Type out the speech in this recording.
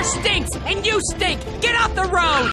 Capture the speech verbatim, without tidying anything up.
car stinks, and you stink! Get off the road!